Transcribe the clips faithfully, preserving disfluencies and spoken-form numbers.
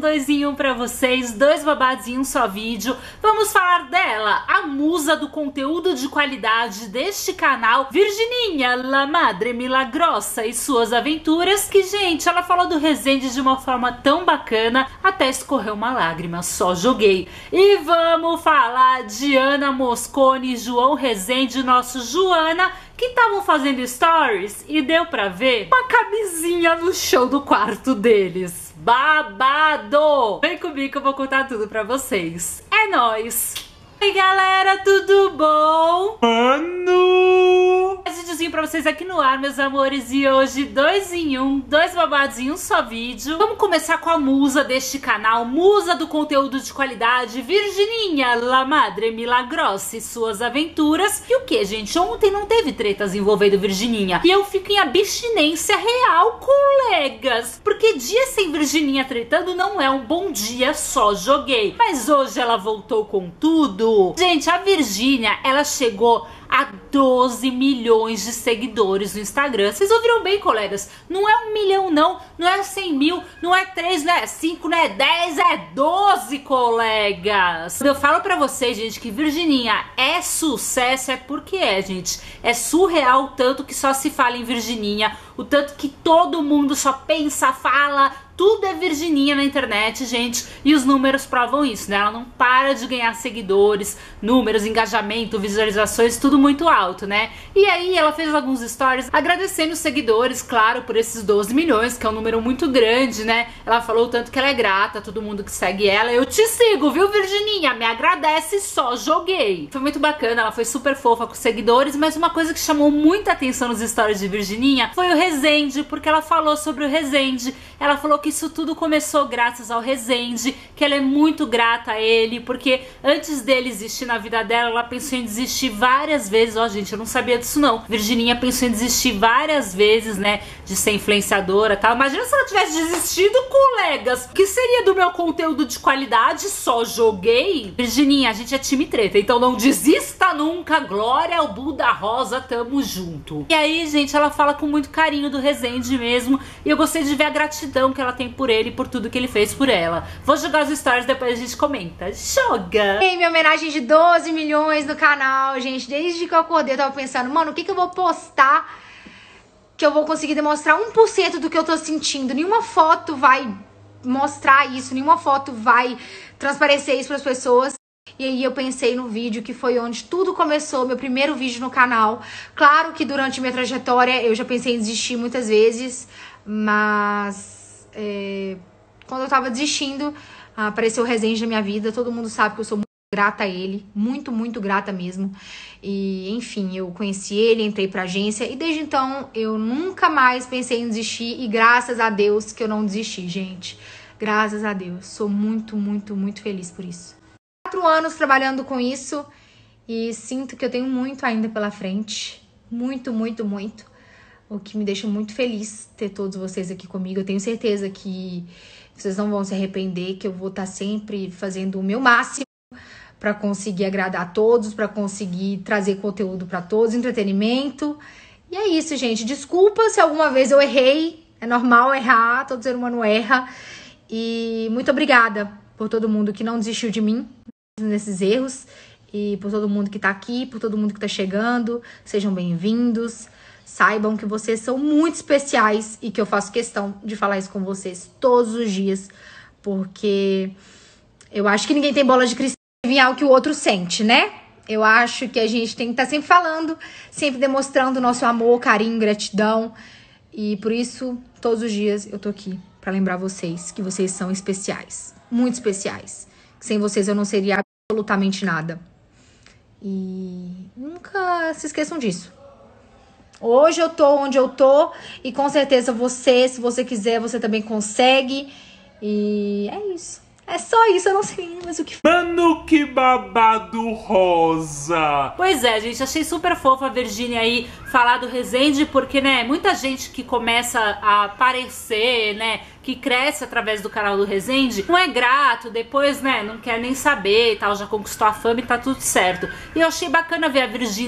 dois em um pra vocês, dois babados em um só vídeo. Vamos falar dela, a musa do conteúdo de qualidade deste canal, Virgininha, La Madre Milagrosa e suas aventuras, que, gente, ela falou do Resende de uma forma tão bacana, até escorreu uma lágrima, só joguei. E vamos falar de Ana Mosconi e João Resende, nosso Joana, que estavam fazendo stories e deu pra ver uma camisinha no chão do quarto deles. Babado! Vem comigo que eu vou contar tudo pra vocês. É nóis! Oi galera, tudo bom? Mano! Um videozinho pra vocês aqui no ar, meus amores, e hoje dois em um, dois babados em um só vídeo. Vamos começar com a musa deste canal, musa do conteúdo de qualidade, Virgininha, La Madre Milagrosa e suas aventuras. E o que, gente? Ontem não teve tretas envolvendo Virgininha, e eu fico em abstinência real, colegas, porque dia sem Virgininha tretando não é um bom dia, só joguei. Mas hoje ela voltou com tudo. Gente, a Virgínia, ela chegou a doze milhões de seguidores no Instagram. Vocês ouviram bem, colegas? Não é um milhão não, não é cem mil, não é três, não é cinco, não é dez, é doze, colegas. Quando eu falo pra vocês, gente, que Virgininha é sucesso, é porque é, gente. É surreal o tanto que só se fala em Virgininha, o tanto que todo mundo só pensa, fala, tudo é Virgininha na internet, gente, e os números provam isso, né? Ela não para de ganhar seguidores, números, engajamento, visualizações, tudo muito alto, né? E aí ela fez alguns stories agradecendo os seguidores, claro, por esses doze milhões, que é um número muito grande, né? Ela falou o tanto que ela é grata a todo mundo que segue ela. Eu te sigo, viu, Virgininha? Me agradece, só joguei. Foi muito bacana, ela foi super fofa com os seguidores, mas uma coisa que chamou muita atenção nos stories de Virgininha foi o Resende, porque ela falou sobre o Resende. Ela falou que isso tudo começou graças ao Resende, que ela é muito grata a ele, porque antes dele existir na vida dela, ela pensou em desistir várias vezes. Ó, gente, eu não sabia disso não. Virgininha pensou em desistir várias vezes, né, de ser influenciadora e tal. Imagina se ela tivesse desistido, colegas. O que seria do meu conteúdo de qualidade? Só joguei. Virgininha, a gente é time treta, então não desista nunca. Glória ao Buda Rosa, tamo junto. E aí, gente, ela fala com muito carinho do Resende mesmo, e eu gostei de ver a gratidão que ela tem por ele e por tudo que ele fez por ela. Vou jogar os stories, depois a gente comenta. Joga! Em minha homenagem de doze milhões no canal, gente. Desde que eu acordei eu tava pensando, mano, o que que eu vou postar que eu vou conseguir demonstrar um por cento do que eu tô sentindo. Nenhuma foto vai mostrar isso, nenhuma foto vai transparecer isso pras pessoas. E aí eu pensei no vídeo que foi onde tudo começou, meu primeiro vídeo no canal. Claro que durante minha trajetória eu já pensei em desistir muitas vezes, mas é, quando eu tava desistindo, apareceu o Resende na minha vida. Todo mundo sabe que eu sou muito grata a ele, muito, muito grata mesmo. E, enfim, eu conheci ele, entrei pra agência e desde então eu nunca mais pensei em desistir e graças a Deus que eu não desisti, gente. Graças a Deus. Sou muito, muito, muito feliz por isso. Quatro anos trabalhando com isso e sinto que eu tenho muito ainda pela frente. Muito, muito, muito. O que me deixa muito feliz ter todos vocês aqui comigo. Eu tenho certeza que vocês não vão se arrepender, que eu vou estar sempre fazendo o meu máximo para conseguir agradar a todos, para conseguir trazer conteúdo para todos, entretenimento. E é isso, gente. Desculpa se alguma vez eu errei. É normal errar, todo ser humano erra. E muito obrigada por todo mundo que não desistiu de mim nesses erros. E por todo mundo que tá aqui, por todo mundo que tá chegando. Sejam bem-vindos. Saibam que vocês são muito especiais e que eu faço questão de falar isso com vocês todos os dias. Porque eu acho que ninguém tem bola de cristal o que o outro sente, né? Eu acho que a gente tem que estar sempre falando, sempre demonstrando o nosso amor, carinho, gratidão. E por isso, todos os dias eu tô aqui pra lembrar vocês que vocês são especiais, muito especiais. Sem vocês eu não seria absolutamente nada. E nunca se esqueçam disso. Hoje eu tô onde eu tô e com certeza você, se você quiser, você também consegue. E é isso. É só isso, eu não sei mais o que... Mano, que babado rosa! Pois é, gente, achei super fofa a Virginia aí falar do Resende, porque, né, muita gente que começa a aparecer, né, que cresce através do canal do Resende, não é grato, depois, né, não quer nem saber e tal, já conquistou a fama e tá tudo certo. E eu achei bacana ver a Virginia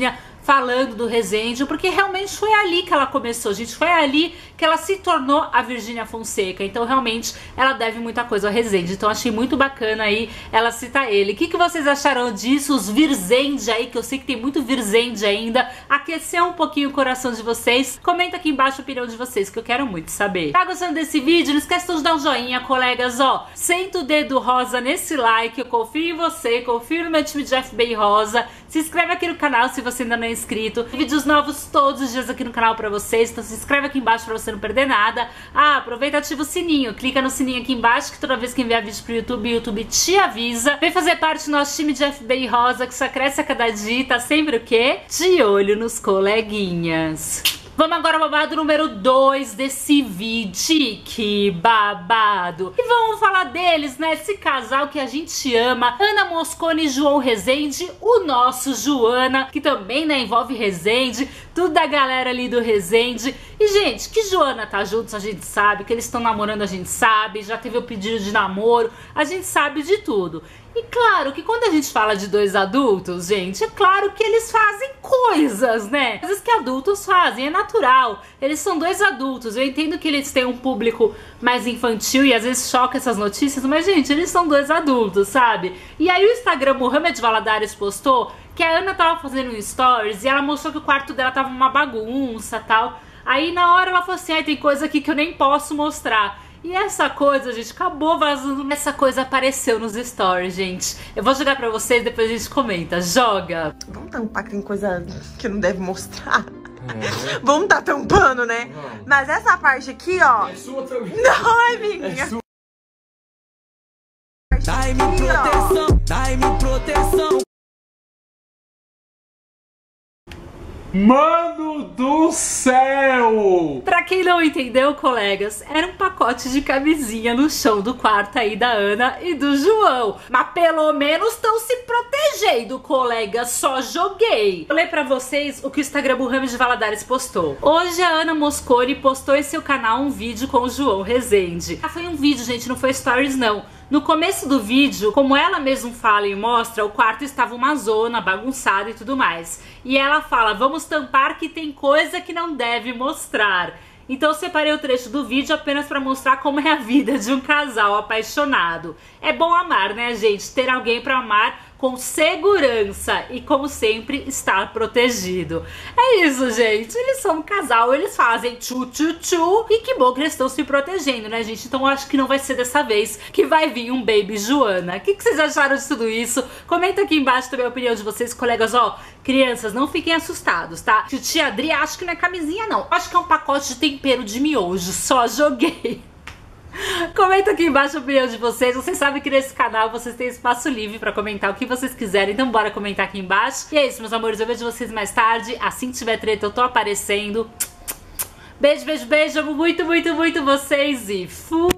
falando do Rezende, porque realmente foi ali que ela começou, gente, foi ali que ela se tornou a Virgínia Fonseca, então realmente ela deve muita coisa ao Rezende, então achei muito bacana aí ela citar ele. O que, que vocês acharam disso, os Virzende aí, que eu sei que tem muito Virzende ainda, aqueceu um pouquinho o coração de vocês? Comenta aqui embaixo a opinião de vocês, que eu quero muito saber. Tá gostando desse vídeo? Não esquece de dar um joinha, colegas, ó, senta o dedo rosa nesse like, eu confio em você, confio no meu time de F B I Rosa, se inscreve aqui no canal se você ainda não é inscrito. Vídeos novos todos os dias aqui no canal pra vocês, então se inscreve aqui embaixo pra você não perder nada. Ah, aproveita e ativa o sininho, clica no sininho aqui embaixo que toda vez que enviar vídeo pro YouTube, o YouTube te avisa. Vem fazer parte do nosso time de F B I Rosa, que só cresce a cada dia e tá sempre o quê? De olho nos coleguinhas. Vamos agora ao babado número dois desse vídeo, que babado. E vamos falar deles, né, esse casal que a gente ama, Ana Mosconi e João Rezende, o nosso Joana, que também, né, envolve Rezende, tudo da galera ali do Rezende. E, gente, que Joana tá juntos, a gente sabe, que eles estão namorando, a gente sabe, já teve o pedido de namoro, a gente sabe de tudo. E claro que quando a gente fala de dois adultos, gente, é claro que eles fazem coisas, né? Coisas que adultos fazem, é natural. Eles são dois adultos, eu entendo que eles têm um público mais infantil e às vezes choca essas notícias, mas, gente, eles são dois adultos, sabe? E aí o Instagram Mohamed Valadares postou que a Ana tava fazendo um stories e ela mostrou que o quarto dela tava uma bagunça e tal. Aí na hora ela falou assim, ai, tem coisa aqui que eu nem posso mostrar. E essa coisa, gente, acabou vazando. Essa coisa apareceu nos stories, gente. Eu vou jogar pra vocês, depois a gente comenta. Joga! Vamos tampar que tem coisa que não deve mostrar. É. Vamos tá tampando, né? Não. Mas essa parte aqui, ó... É sua também. Não, é minha. É sua. Dai-me proteção, dai-me proteção. Mano do céu! Pra quem não entendeu, colegas, era um pacote de camisinha no chão do quarto aí da Ana e do João. Mas pelo menos estão se protegendo, colegas, só joguei. Eu falei pra vocês o que o Instagram Mohamed Valadares postou. Hoje a Ana Mosconi postou em seu canal um vídeo com o João Rezende. Ah, foi um vídeo, gente, não foi stories não. No começo do vídeo, como ela mesma fala e mostra, o quarto estava uma zona, bagunçado e tudo mais. E ela fala, vamos tampar que tem coisa que não deve mostrar. Então eu separei o trecho do vídeo apenas para mostrar como é a vida de um casal apaixonado. É bom amar, né, gente? Ter alguém para amar com segurança e, como sempre, estar protegido. É isso, gente. Eles são um casal, eles fazem tchu-tchu-tchu e que bom que eles estão se protegendo, né, gente? Então eu acho que não vai ser dessa vez que vai vir um baby Joana. O que, que vocês acharam de tudo isso? Comenta aqui embaixo também a opinião de vocês, colegas. Ó, crianças, não fiquem assustados, tá? Tia Adri, acho que não é camisinha, não. Acho que é um pacote de tempero de miojo. Só joguei. Comenta aqui embaixo a opinião de vocês. Vocês sabem que nesse canal vocês têm espaço livre pra comentar o que vocês quiserem. Então bora comentar aqui embaixo. E é isso, meus amores, eu vejo vocês mais tarde. Assim que tiver treta eu tô aparecendo. Beijo, beijo, beijo. Amo muito, muito, muito vocês. E fui!